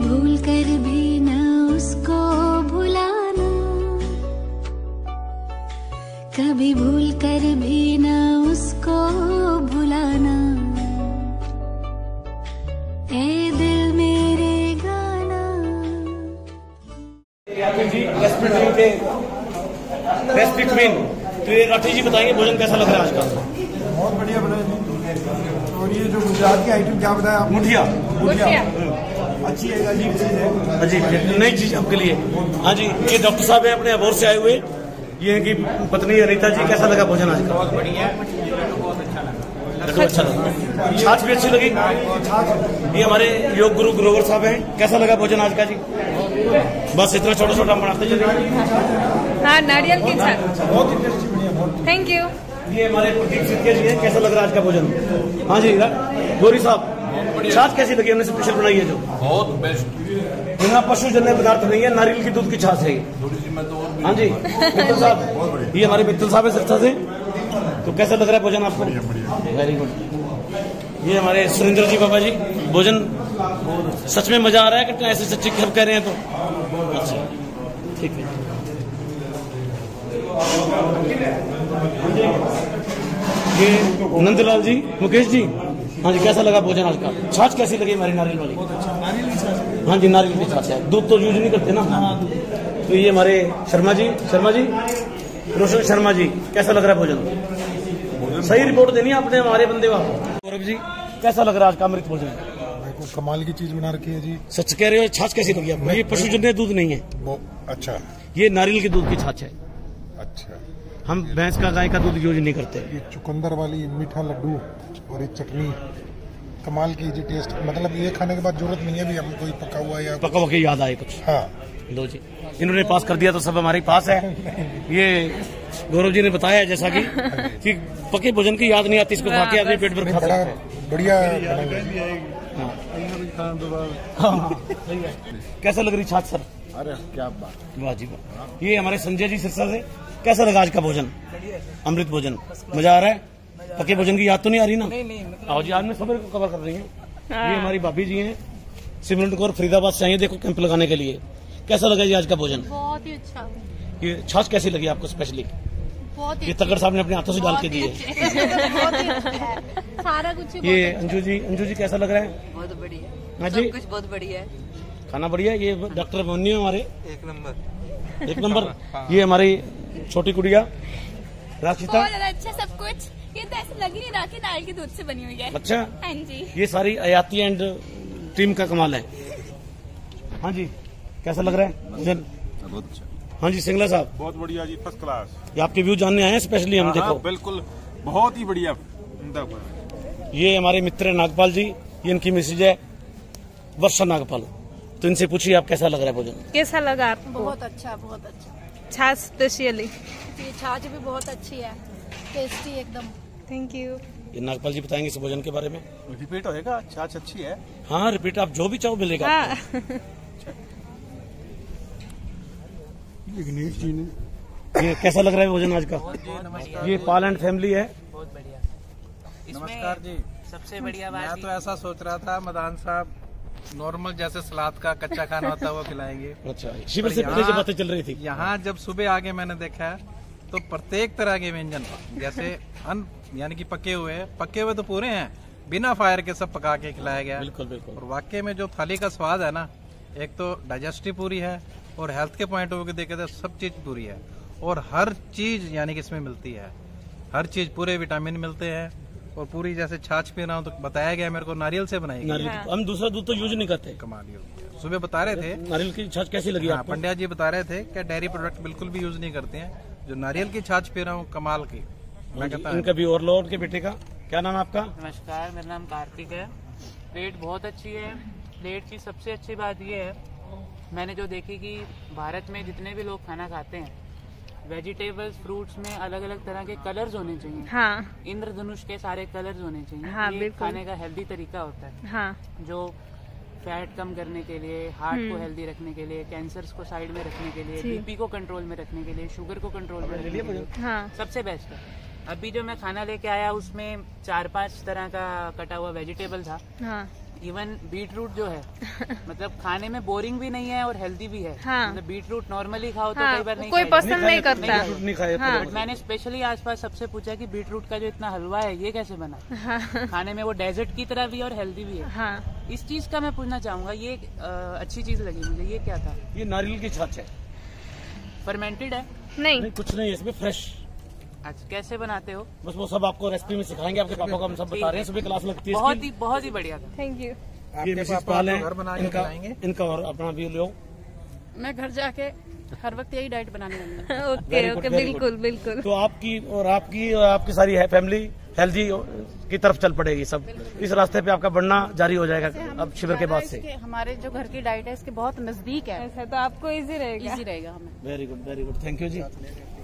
भूल कर भी न उसको भुलाना, कभी भूल कर भी न उसको भुलाना, ए दिल मेरे गाना। रेसिपी क्वीन, तो ये राठी जी बताएंगे भोजन कैसा लग रहा है आज का? बहुत बढ़िया बना है। और ये जो गुजरात की आइटम क्या बताया आप? मुठिया। अच्छी है, अजीब चीज है, अजीब नई चीज आपके लिए। हाँ जी, ये डॉक्टर साहब है अपने अबोर से आए हुए, ये है कि पत्नी अनीता जी, कैसा लगा भोजन आज का? बहुत बढ़िया, बहुत अच्छा लगा। अच्छा लगा, छाछ भी अच्छी लगी। ये हमारे योग गुरु ग्रोवर साहब हैं, कैसा लगा भोजन आज का जी? बस इतना छोटा छोटा बनाते चले। हाँ, नारियल की छाछ बहुत इंटरेस्टिंग, बढ़िया बहुत। Thank you. ये हमारे प्रतीक सिद्धिया जी हैं, कैसा लग रहा है आज का भोजन? हाँ जी गौरी साहब, छाछ कैसी लगी? हमने स्पेशल बनाई है जो बहुत बेस्ट, बिना पशुजन्य पदार्थ नहीं है, नारियल की दूध की छाछ है। हाँ जी मित्तल साहब, ये हमारे मित्तल साहब है सिरसा से, तो कैसा लग रहा है भोजन आपको? Very good. ये हमारे सुरेंद्र जी बाबा जी, भोजन सच में मजा आ रहा है कि ऐसे सच्ची सब कह रहे हैं तो? अच्छा ठीक है। ये नंदलाल जी, मुकेश जी, हाँ जी कैसा लगा भोजन आज का? छाछ कैसी लगी हमारी नारियल वाली? हाँ जी नारियल की छाछ है, दूध तो यूज नहीं करते ना। तो ये हमारे शर्मा जी, रोशन शर्मा जी, कैसा लग रहा है भोजन? सही रिपोर्ट देनी है आपने हमारे बंदे को। गौरव जी कैसा लग रहा है आज का अमृत भोजन? कमाल की चीज बना रखी है जी। सच कह रहे हो, छाछ कैसी लगी आपको? ये पशुजन्य दूध नहीं है, अच्छा, ये नारियल के दूध की छाछ है। अच्छा, हम भैंस का गाय का दूध यूज नहीं करते। ये चुकंदर वाली मीठा लड्डू और ये चटनी कमाल की जी। टेस्ट मतलब ये खाने के बाद जरूरत नहीं है भी हम कोई पका हुआ या पका हुआ के याद आए कुछ। हाँ दो जी, इन्होंने पास कर दिया तो सब हमारे पास है। ये गौरव जी ने बताया जैसा कि पके भोजन की याद नहीं आती, इसको खा के आदमी पेट भर खाता है। बढ़िया। कैसा लग रही छाछ सर? अरे क्या बात, वाह जी वाह। ये हमारे संजय जी सिरसा से, कैसा लगा आज का भोजन? अमृत भोजन मजा आ रहा है? पके भोजन की याद तो नहीं आ रही ना? आओ जी, आज मैं सबर को कवर कर रही हूँ। ये हमारी भाभी जी हैं, सिमरन कौर फरीदाबाद से आई है, देखो कैंप लगाने के लिए। कैसा लगा जी आज का भोजन? बहुत ही अच्छा। ये छाछ कैसी लगी आपको स्पेशली? बहुत ये तगड़ साहब ने अपने हाथों से डाल के दिए। सारा कुछ। ये अंजू जी कैसा लग रहा है? बहुत बढ़िया। हाँ जी, कुछ बहुत बढ़िया है, खाना बढ़िया। ये डॉक्टर मोनी हमारे एक नंबर। ये हमारी छोटी गुड़िया राशिता। अच्छा सब कुछ, ये तो ऐसा लग ही नहीं रहा कि नारियल के दूध से बनी हुई है। अच्छा हाँ जी, ये सारी अयाती एंड टीम का कमाल है। हाँ जी कैसा लग रहा है भोजन? बहुत अच्छा। हाँ जी सिंगला साहब, बहुत बढ़िया जी, फर्स्ट क्लास। ये आपके व्यू जानने आए हैं स्पेशली हम। देखो बिल्कुल बहुत ही बढ़िया। ये हमारे मित्र नागपाल जी, ये इनकी मिसेज है वर्षा नागपाल, तो इनसे पूछिए आप कैसा लग रहा है भोजन? कैसा लगा आपको? बहुत अच्छा, बहुत अच्छा। छाछ स्पेशली? ये छाछ भी बहुत अच्छी है, टेस्टी एकदम। Thank you. ये नागपाल जी बताएंगे इस भोजन के बारे में। रिपीट होएगा, छाछ अच्छी है। हाँ रिपीट, आप जो भी चाहो मिलेगा। हाँ। ये कैसा लग रहा है भोजन आज का? ये पाल एंड फैमिली है। बहुत बढ़िया। नमस्कार जी। सबसे बढ़िया बात मैं तो ऐसा सोच रहा था मदान साहब नॉर्मल जैसे सलाद का कच्चा खाना होता है वो खिलाएंगे। अच्छा, शिविर से पहले जो बातें चल रही थी। यहाँ जब सुबह आके मैंने देखा है तो प्रत्येक तरह के व्यंजन जैसे यानी कि पके हुए तो पूरे हैं, बिना फायर के सब पका के खिलाया गया। बिल्कुल बिल्कुल। और वाकई में जो थाली का स्वाद है ना, एक तो डाइजेस्टिव पूरी है और हेल्थ के पॉइंट ऑफ व्यू देखे तो सब चीज पूरी है और हर चीज यानी कि इसमें मिलती है, हर चीज पूरे विटामिन मिलते हैं। और पूरी जैसे छाछ पी रहा हूँ तो बताया गया मेरे को नारियल से बनाई गई। हाँ। हम दूसरा दूध तो यूज नहीं करते। कमाल ही हो गया। सुबह बता रहे थे नारियल की छाछ कैसी लगी आपको? पंड्या जी बता रहे थे कि डेयरी प्रोडक्ट बिल्कुल भी यूज नहीं करते हैं, जो नारियल की छाछ पी रहा हूँ कमाल की। मैं कहता इनका भी ओवरलोड के बेटे का क्या नाम है आपका? नमस्कार, मेरा नाम कार्तिक है। प्लेट बहुत अच्छी है। प्लेट की सबसे अच्छी बात यह है, मैंने जो देखी कि भारत में जितने भी लोग खाना खाते हैं, वेजिटेबल्स फ्रूट्स में अलग अलग तरह के कलर्स होने चाहिए। हाँ। इंद्रधनुष के सारे कलर्स होने चाहिए। हाँ, ये बिल्कुल। खाने का हेल्दी तरीका होता है। हाँ। जो फैट कम करने के लिए, हार्ट को हेल्दी रखने के लिए, कैंसर्स को साइड में रखने के लिए, बीपी को कंट्रोल में रखने के लिए, शुगर को कंट्रोल में रखने के लिए हाँ। सबसे बेस्ट है। अभी जो मैं खाना लेके आया उसमें 4-5 तरह का कटा हुआ वेजिटेबल था। हाँ। इवन बीट रूट जो है मतलब खाने में बोरिंग भी नहीं है और हेल्दी भी है। हाँ। मतलब बीट रूट नॉर्मली खाओ तो हाँ, कई बार नहीं कोई खाया पसंद नहीं करता। नहीं खाए हाँ। बट मैंने स्पेशली आसपास सबसे पूछा कि बीट रूट का जो इतना हलवा है ये कैसे बना। हाँ। खाने में वो डेजर्ट की तरह भी है और हेल्दी भी है। हाँ। इस चीज का मैं पूछना चाहूंगा, ये अच्छी चीज लगी मुझे। ये क्या था? ये नारियल की छाछ है। फर्मेंटेड है? नहीं, नहीं कुछ नहीं है इसमें, फ्रेश। अच्छा, कैसे बनाते हो? बस वो सब आपको रेसिपी में सिखाएंगे, आपके पापा को हम सब बता रहे हैं, सुबह क्लास लगती है इसकी। बहुत ही बढ़िया था। Thank you. ये आपके मिसेस पापा पाल आपको हैं, घर बना के खिलाएंगे? इनका और अपना भी लो। मैं घर जाके हर वक्त यही डाइट बनाने वाली हूँ। Okay Very good, okay, very बिल्कुल good. बिल्कुल। तो आपकी सारी है फैमिली हेल्दी की तरफ चल पड़ेगी सब। इस रास्ते पे आपका बढ़ना जारी हो जाएगा अब शिविर के बाद से। हमारे जो घर की डाइट है इसके बहुत नजदीक है, ऐसा तो आपको इजी रहेगा। इजी रहेगा हमें। Very good, thank you ji.